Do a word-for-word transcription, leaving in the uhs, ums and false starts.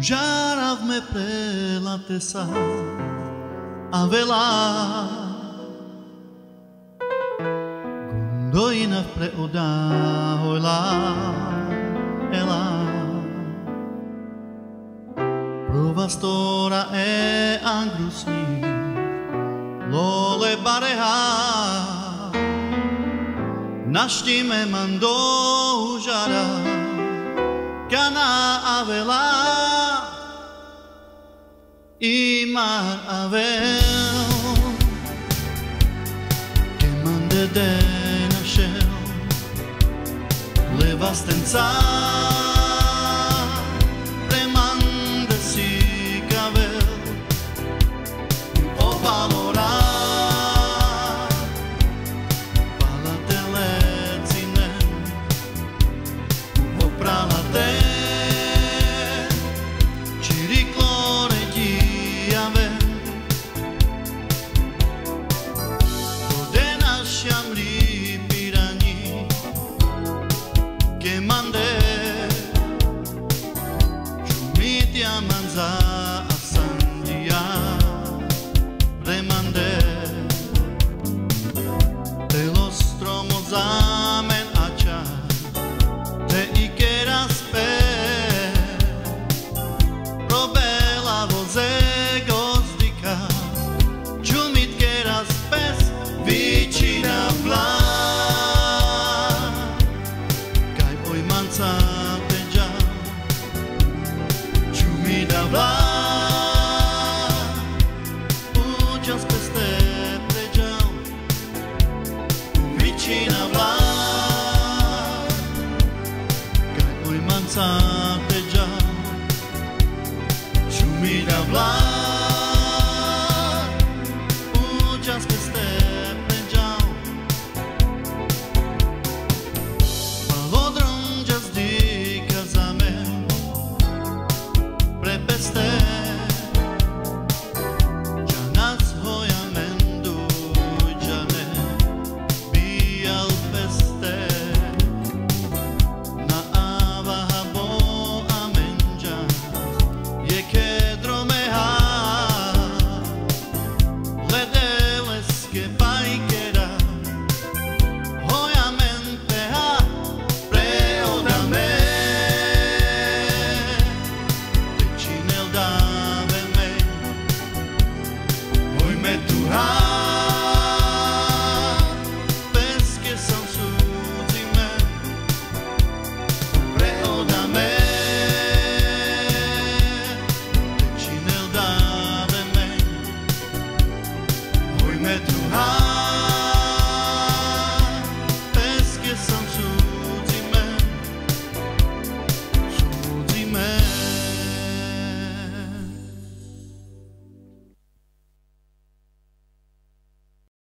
Žáravme prelate sa a veľa Gondoina pre odáhojla ela Provastora e angrusni Lole bareha Naštime mando žara Cana avela Imar avel Que mande de nasceu Levastența Remande si cavel O valora Palatele cine O pralate Ciriclore diave Odena šiamli pirani Que mande Čumitia manza asandia Remande De los stromos amen acha Te ikeras pe Probela voze gozdika Čumit keras pes Vicina vla Kaj oj manca teđa Čumida vla Uđas peste pređa Vicina vla Kaj oj manca teđa Čumida vla